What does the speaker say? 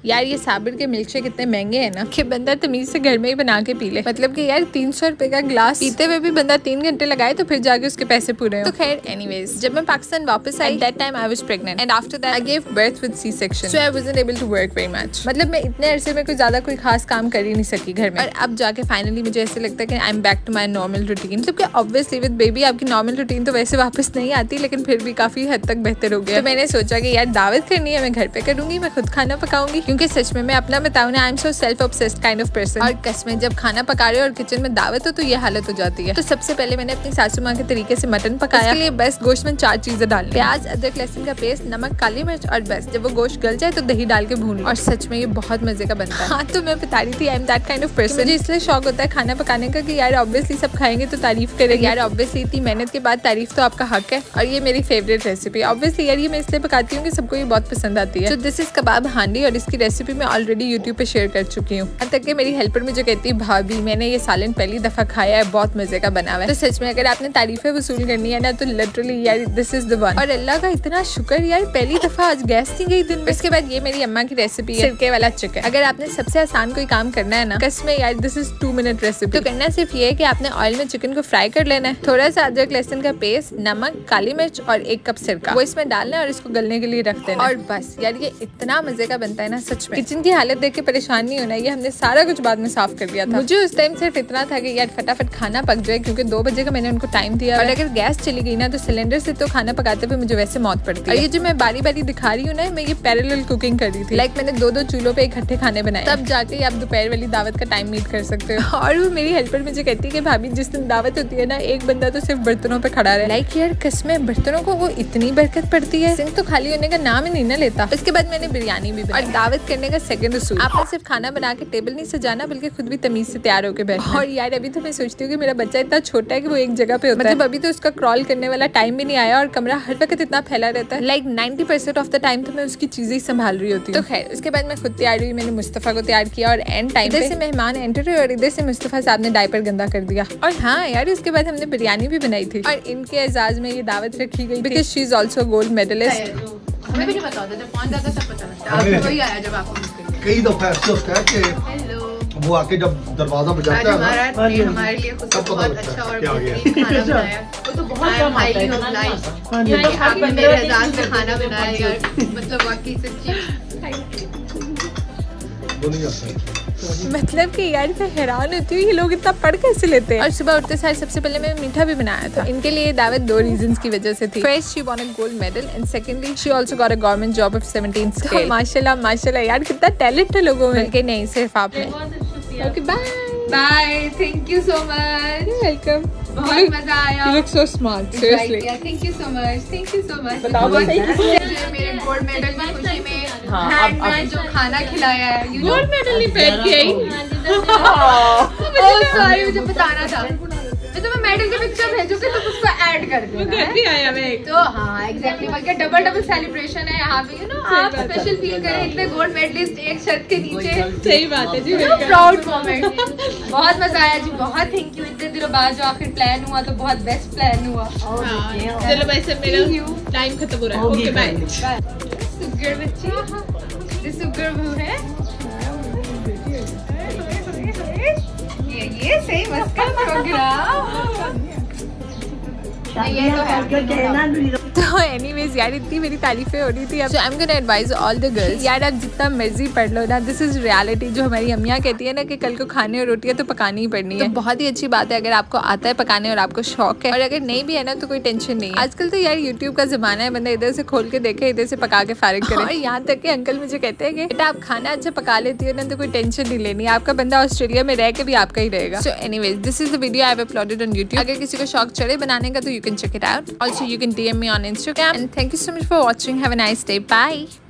यार ये साबिर के मिल्क शेक इतने महंगे हैं ना कि बंदा तमीज से घर में ही बना के पी ले। मतलब कि यार 300 रुपए का ग्लास पीते हुए भी बंदा 3 घंटे लगाए तो फिर जाके उसके पैसे पूरे हो। तो खैर एनीवेज, जब मैं पाकिस्तान वापस आई that time I was pregnant and after that I give birth with C section, so I wasn't able to work very much. मतलब मैं इतने अरसे में कोई खास काम कर ही नहीं सकी घर में, और अब जाके फाइनली मुझे ऐसे लगता है कि I am back to my normal routine. मतलब कि ऑब्वियसली विद बेबी आपकी नॉर्मल रूटीन तो वैसे वापस नहीं आती, लेकिन फिर भी काफी हद तक बेहतर हो गया। तो मैंने सोचा कि यार दावत करनी है, मैं घर पे करूंगी, मैं खुद खाना पकाऊंगी, क्योंकि सच में मैं अपना बताऊं ना, I am so self obsessed kind of person. और कसमें जब खाना पका रहे हो और किचन में दावत हो तो ये हालत हो जाती है। तो सबसे पहले मैंने अपनी सासू माँ के तरीके से मटन पकाया। इसके लिए बस गोश्त में 4 चीजें डालनी, प्याज, अदरक, लहसुन का पेस्ट, नमक, काली मिर्च, और बस जब वो गोश्त गल जाए तो दही डाल के भून। और सच में ये बहुत मजे का बनता है। हाँ, तो मैं बता रही थी I am that kind of person. मुझे इसलिए शौक होता है खाना पकाने का कि यार ऑब्वियसली सब खाएंगे तो तारीफ करेंगे। यार ऑब्वियसली इतनी मेहनत के बाद तारीफ तो आपका हक है, और ये मेरी फेवरेट रेसिपी ऑब्वियसली यार ये मैं इसलिए पकाती हूँ कि सबको ये बहुत पसंद आती है। तो दिस इज कबाब हांडी, और इसकी रेसिपी मैं ऑलरेडी यूट्यूब पे शेयर कर चुकी हूँ। अब तक कि मेरी हेल्पर मुझे कहती है भाभी मैंने ये सालन पहली दफा खाया है, बहुत मजे का बना हुआ है। तो सच में अगर आपने तारीफें वसूल करनी है ना तो लिटरली यार दिस इज द वन। और अल्लाह का इतना शुक्र यार पहली दफा आज गैस नहीं गई दिन में। इसके बाद ये मेरी अम्मा की रेसिपी है सिरके वाला चिकन। अगर आपने सबसे आसान कोई काम करना है ना कसमें यार दिस इज 2 मिनट रेसिपी। तो करना सिर्फ ये है कि आपने ऑयल में चिकन को फ्राई कर लेना है, थोड़ा सा अदरक लहसुन का पेस्ट, नमक, काली मिर्च और 1 कप सिरका वो इसमें डालना है और इसको गलने के लिए रख देना। और बस यार ये इतना मजे का बनता है ना, सच में किचन की हालत देख के परेशान नहीं होना। ये हमने सारा कुछ बाद में साफ कर दिया था। मुझे उस टाइम सिर्फ इतना था कि यार फटाफट खाना पक जाए, क्योंकि 2 बजे का मैंने उनको टाइम दिया, और अगर गैस चली गई ना तो सिलेंडर से तो खाना पकाते हुए मुझे वैसे मौत पड़ती है। और ये जो मैं बारी बारी दिखा रही हूँ ना, मैं ये पैरेलल कुकिंग कर रही थी। लाइक मैंने 2-2 चूल्हों पे इकट्ठे खाने बनाए, तब जाके आप दोपहर वाली दावत का टाइम मीट कर सकते हो। और वो मेरी हेल्पर मुझे कहती है कि भाभी जिस दिन दावत होती है ना एक बंदा तो सिर्फ बर्तनों पे खड़ा रहे। लाइक यार कसमें बर्तनों को वो इतनी बरकत पड़ती है, सिंक तो खाली होने का नाम ही नहीं ना लेता। उसके बाद मैंने बिरयानी भी बनाई। और दावत करने का सेकंड उसूल, आपने सिर्फ खाना बना के टेबल नहीं सजाना बल्कि खुद भी तमीज से तैयार होकर बैठना। और यार अभी तो मैं सोचती हूँ कि मेरा बच्चा इतना छोटा है कि वो एक जगह पे होता है, मतलब अभी तो उसका क्रॉल करने वाला टाइम भी नहीं आया, और कमरा हर वक्त इतना फैला रहता है। लाइक 90% ऑफ द टाइम तो मैं उसकी चीजें ही संभाल रही होती हूँ। तो खैर उसके बाद मैं खुद तैयार हुई, मैंने मुस्तफा को तैयार किया, और एंड टाइम इधर से मेहमान एंटर हुए और इधर से मुस्तफा साहब ने डायपर गंदा कर दिया। और हाँ यार उसके बाद हमने बिरयानी भी बनाई थी, और इनके एजाज में ये दावत रखी गई because she is also gold medallist. हमें भी नहीं पता होता, जब पहुंच जाता सब पता लगता है। वही आया जब आपको कई दफा ऐसा होता है कि वो आके जब दरवाजा बजाता है हमारे लिए कुछ बहुत अच्छा और बेहतरीन खाना बनाया। वो तो बहुत हाईली ऑब्लाइज्ड, ये आपने मेरे एजाज में खाना बनाया यार, मतलब वाकई सच्ची दुनिया से। मतलब कि यार मैं हैरान होती हूँ ये लोग इतना पढ़ कैसे लेते हैं। और सुबह उठते सार सबसे पहले मैंने मीठा भी बनाया था। इनके लिए दावत 2 रीजंस की वजह से थी। First she won a gold medal and secondly she also got a government job of 17 scale. माशाल्लाह माशाल्लाह यार कितना टैलेंट है लोगों में। बल्कि नहीं सिर्फ आप में। Okay bye bye, thank you so much, welcome. बहुत मजा आया। You look so smart, seriously. Thank you so much, thank you so much. मेरे गोल्ड मेडल की खुशी में हैंडमेड जो खाना खिलाया है। गोल्ड मेडल नहीं पहन के आई। मुझे बताना था। तो मैं मेडल की पिक्चर भेजूंगी तो उसको ऐड कर दूंगा। तो हाँ एग्जैक्टली, बल्कि डबल सेलिब्रेशन है यहाँ पे, यू नो आप स्पेशल फील करें इतने गोल्ड मेडलिस्ट एक छत के नीचे। सही बात है जी, प्राउड मोमेंट। बहुत मजा आया जी, बहुत थैंक यू। इतने दिनों बाद जो आखिर प्लान हुआ तो बहुत बेस्ट प्लान हुआ। चलो भाई सब मेरा टाइम खत्म हो रहा है। Okay bye. सुगर बच्ची, सुगर वो है ये सही मस्का प्रोग्राम। ये तो एनीवेज यार इतनी मेरी तारीफें हो रही थी। अब I am gonna advise all the girls, यार आप जितना मर्जी पढ़ लो ना, दिस इज रियलिटी। जो हमारी अम्मियाँ कहती है ना कि कल को खाने और रोटियां तो पकानी ही पड़नी है। तो बहुत ही अच्छी बात है अगर आपको आता है पकाने और आपको शौक है, और अगर नहीं भी है ना तो कोई टेंशन नहीं है। आजकल तो यार यूट्यूब का जमाना है, बंदा इधर से खोल के देखे, इधर से पका के फारिग करे। और यहाँ तक के अंकल मुझे कहते हैं कि बेटा आप खाना अच्छा पका लेती हो ना तो कोई टेंशन नहीं लेनी, आपका बंदा ऑस्ट्रेलिया में रह के भी आपका ही रहेगा। So anyways this is the video I have uploaded on YouTube. अगर किसी को शौक चढ़े बनाने का तो you can check it out. Also you can DM me on Instagram, and thank you so much for watching. Have a nice day. Bye.